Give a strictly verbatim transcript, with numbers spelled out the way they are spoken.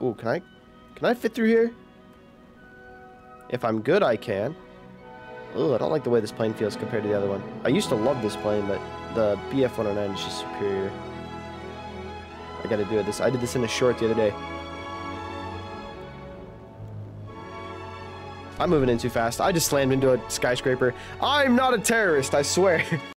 Ooh, can I, can I fit through here? If I'm good, I can. Ooh, I don't like the way this plane feels compared to the other one. I used to love this plane, but the B F one oh nine is just superior. I gotta do it. This I did this in a short the other day. I'm moving in too fast. I just slammed into a skyscraper. I'm not a terrorist, I swear.